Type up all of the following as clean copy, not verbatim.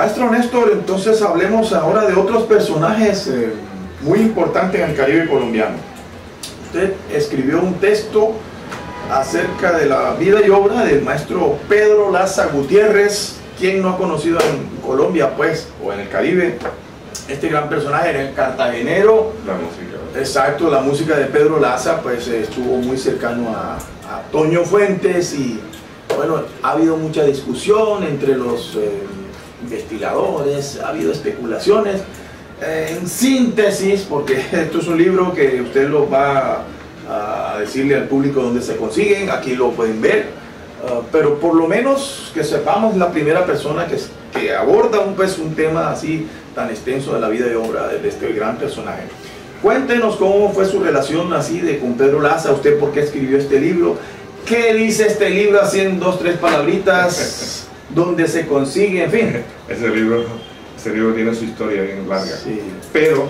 Maestro Néstor, entonces hablemos ahora de otros personajes muy importantes en el Caribe colombiano. Usted escribió un texto acerca de la vida y obra del maestro Pedro Laza Gutiérrez. ¿Quién no ha conocido en Colombia, pues, o en el Caribe, este gran personaje? Era el cartagenero. La música. Exacto, la música de Pedro Laza, pues estuvo muy cercano a Toño Fuentes y, bueno, ha habido mucha discusión entre los investigadores, ha habido especulaciones. En síntesis, porque esto es un libro que usted lo va a decirle al público dónde se consiguen, aquí lo pueden ver, pero por lo menos que sepamos la primera persona que aborda un tema así tan extenso de la vida y obra de este gran personaje. Cuéntenos cómo fue su relación así con Pedro Laza, usted por qué escribió este libro, qué dice este libro así en 2 o 3 palabritas, dónde se consigue, en fin. Ese libro tiene su historia bien larga, sí. Pero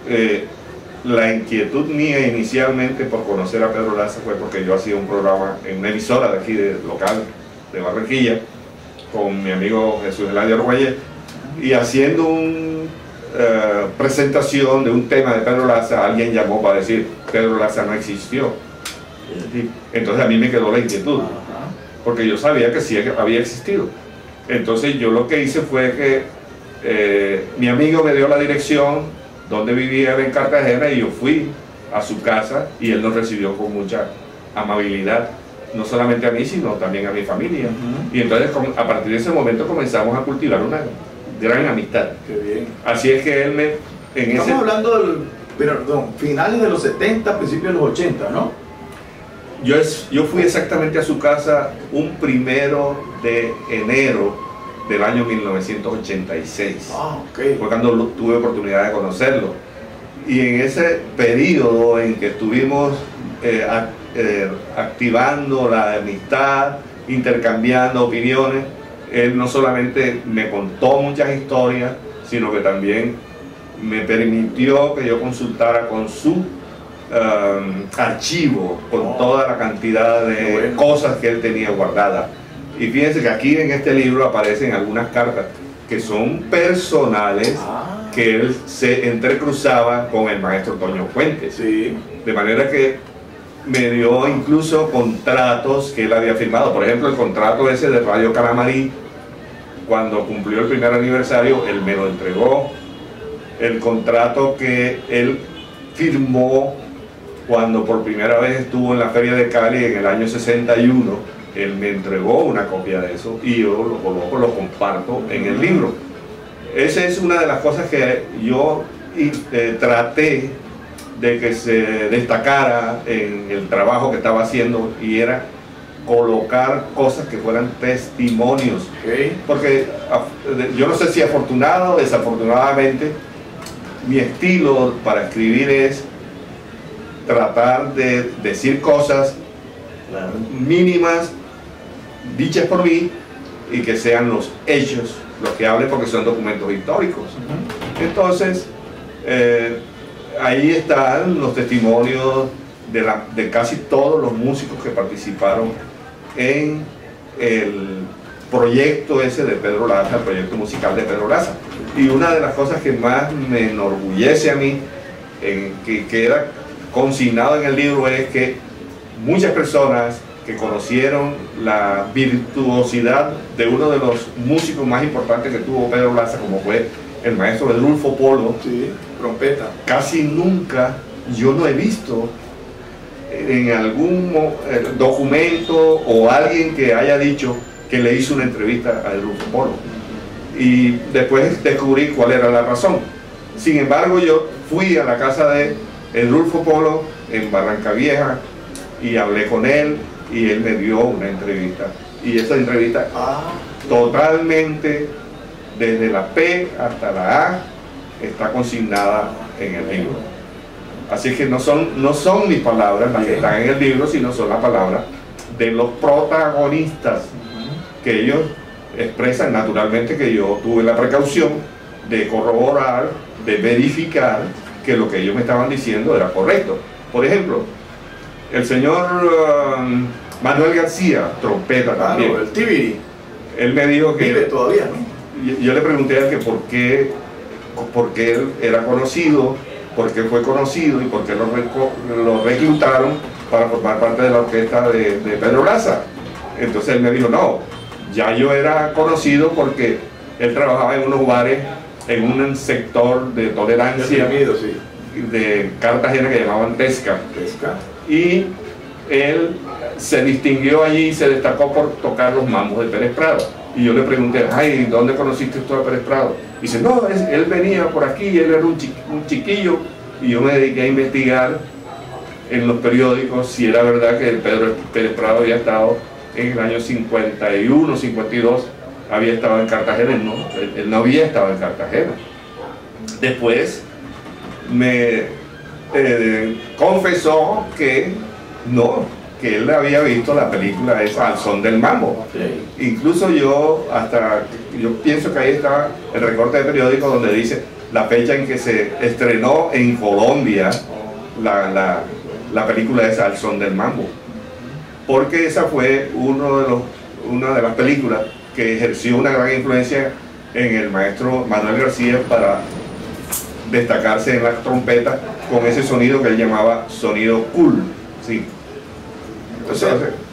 la inquietud mía inicialmente por conocer a Pedro Laza fue porque yo hacía un programa en una emisora de aquí, local, de Barranquilla, con mi amigo Jesús Eladio Arguelles, y haciendo una presentación de un tema de Pedro Laza, alguien llamó para decir, Pedro Laza no existió. Entonces a mí me quedó la inquietud, porque yo sabía que sí había existido. Entonces yo lo que hice fue que mi amigo me dio la dirección donde vivía en Cartagena y yo fui a su casa y él nos recibió con mucha amabilidad, no solamente a mí sino también a mi familia. Y entonces a partir de ese momento comenzamos a cultivar una gran amistad. Qué bien. Así es que él Estamos hablando finales de los 70, principios de los 80, ¿no? Yo fui exactamente a su casa un 1 de enero del año 1986. Okay. Fue cuando tuve oportunidad de conocerlo. Y en ese periodo en que estuvimos activando la amistad, intercambiando opiniones, él no solamente me contó muchas historias, sino que también me permitió que yo consultara con su archivo, con toda la cantidad de cosas que él tenía guardadas. Y fíjense que aquí en este libro aparecen algunas cartas que son personales, que él se entrecruzaba con el maestro Toño Fuentes. Sí. De manera que me dio incluso contratos que él había firmado. Por ejemplo, el contrato ese de Radio Calamarí, cuando cumplió el primer aniversario, él me lo entregó. El contrato que él firmó cuando por primera vez estuvo en la Feria de Cali en el año 61, él me entregó una copia de eso y yo lo coloco, lo comparto en el libro. Esa es una de las cosas que yo traté de que se destacara en el trabajo que estaba haciendo, y era colocar cosas que fueran testimonios. Porque yo no sé si afortunado o desafortunadamente, mi estilo para escribir es tratar de decir cosas mínimas dichas por mí y que sean los hechos los que hablen, porque son documentos históricos. Entonces ahí están los testimonios de casi todos los músicos que participaron en el proyecto ese de Pedro Laza, el proyecto musical de Pedro Laza. Y una de las cosas que más me enorgullece a mí, que queda consignado en el libro, es que muchas personas que conocieron la virtuosidad de uno de los músicos más importantes que tuvo Pedro Laza, como fue el maestro Edrulfo Polo, trompeta, casi nunca yo no he visto en algún documento o alguien que haya dicho que le hizo una entrevista a Edrulfo Polo. Y después descubrí cuál era la razón. Sin embargo, yo fui a la casa de Edrulfo Polo en Barranca Vieja y hablé con él, y él me dio una entrevista. Y esa entrevista totalmente, desde la P hasta la A, está consignada en el libro. Así que no son mis palabras las que están en el libro, sino son las palabras de los protagonistas, que ellos expresan. Naturalmente que yo tuve la precaución de corroborar, de verificar que lo que ellos me estaban diciendo era correcto. Por ejemplo, el señor Manuel García, trompeta también, el Tibiri, él me dijo que vive todavía, ¿no? yo le pregunté a él que por qué él era conocido, por qué fue conocido y por qué lo reclutaron para formar parte de la orquesta de Pedro Laza. Entonces él me dijo, no, ya yo era conocido porque él trabajaba en unos bares, en un sector de tolerancia de Cartagena que llamaban Tesca. Y él se distinguió allí y se destacó por tocar los mambos de Pérez Prado. Y yo le pregunté, ay, ¿dónde conociste tú a Pérez Prado? Y dice, no, él venía por aquí, él era un chiquillo. Y yo me dediqué a investigar en los periódicos si era verdad que Pérez Prado había estado en el año 51, 52, había estado en Cartagena. Él no había estado en Cartagena. Después me confesó que no, que él había visto la película esa Al Son del Mambo. Incluso yo pienso que ahí está el recorte de periódico donde dice la fecha en que se estrenó en Colombia la película esa Al Son del Mambo, porque esa fue una de las películas que ejerció una gran influencia en el maestro Manuel García para destacarse en la trompeta con ese sonido que él llamaba sonido cool. Sí. Entonces,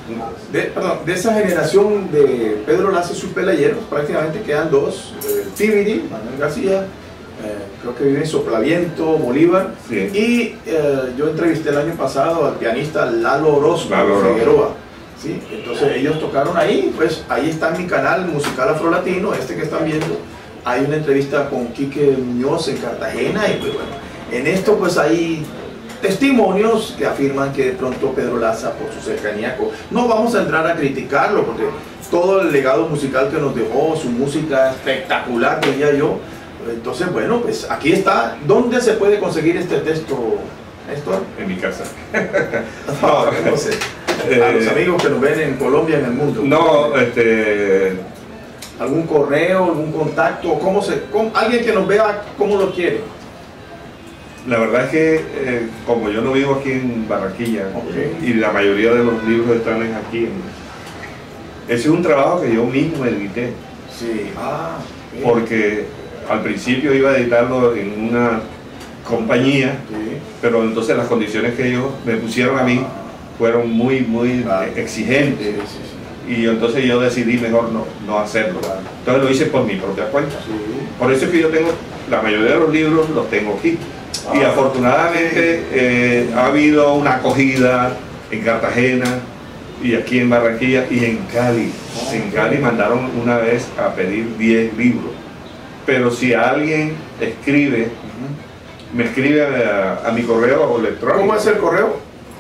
de esa generación de Pedro Laza y sus pelayeros, prácticamente quedan dos, Tibiri, Manuel García, creo que vive en Soplaviento, Bolívar, sí. Y yo entrevisté el año pasado al pianista Lalo Orozco Figueroa, ¿sí? Entonces ellos tocaron ahí, pues ahí está en mi canal Musical Afrolatino, este que están viendo, hay una entrevista con Quique Muñoz en Cartagena, y pues bueno, en esto pues hay testimonios que afirman que de pronto Pedro Laza, por su cercanía, no vamos a entrar a criticarlo, porque todo el legado musical que nos dejó, su música espectacular, diría yo. Entonces, bueno, pues aquí está. ¿Dónde se puede conseguir este texto, Néstor? En mi casa. No sé. A los amigos que nos ven en Colombia, en el mundo. No, ¿algún correo, algún contacto? Alguien que nos vea, ¿cómo lo quiere? La verdad es que como yo no vivo aquí en Barranquilla, y la mayoría de los libros están aquí, ese es un trabajo que yo mismo edité. Sí. Porque al principio iba a editarlo en una compañía, sí, pero entonces las condiciones que ellos me pusieron a mí fueron muy exigentes, sí, sí, sí. Y entonces yo decidí mejor no hacerlo. Entonces lo hice por mi propia cuenta. Sí. Por eso es que yo tengo, la mayoría de los libros los tengo aquí. Y afortunadamente ha habido una acogida en Cartagena y aquí en Barranquilla y en Cali. En Cali mandaron una vez a pedir 10 libros. Pero si alguien escribe, me escribe a mi correo electrónico. ¿Cómo es el correo?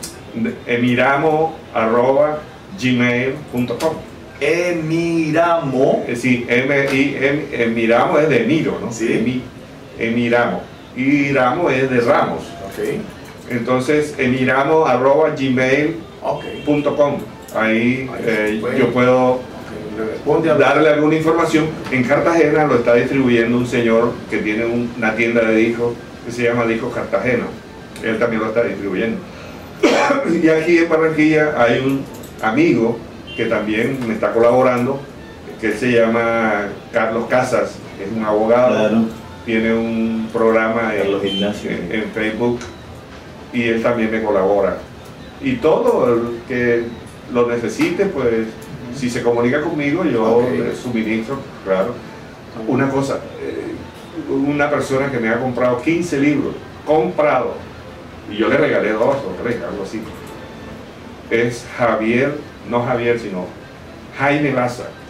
emiramo@gmail.com. Emiramo. Sí, Emiramo es de Emiro, ¿no? Sí. Emiramo. Y Ramo es de Ramos. Okay. Entonces, emiramo@gmail.com. Ahí yo puedo darle alguna información. En Cartagena lo está distribuyendo un señor que tiene una tienda de discos que se llama Discos Cartagena. Él también lo está distribuyendo. Y aquí en Barranquilla hay un amigo que también me está colaborando, que se llama Carlos Casas, que es un abogado. Claro. Tiene un programa en Facebook y él también me colabora. Y todo el que lo necesite, pues si se comunica conmigo, yo le suministro, claro. Una cosa, una persona que me ha comprado 15 libros, comprado, y yo le regalé 2 o 3, algo así, es Jaime Laza.